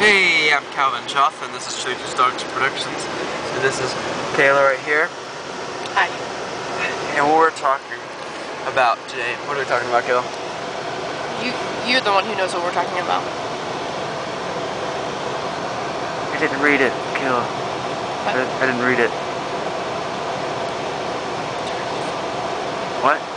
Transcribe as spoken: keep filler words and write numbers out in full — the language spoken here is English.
Hey, I'm Calvin Chuff, and this is Tracy Starks Productions. So this is Kayla right here. Hi. And what we're talking about today, what are we talking about, Kayla? You, you're the one who knows what we're talking about. I didn't read it, Kayla. I, I didn't read it. What?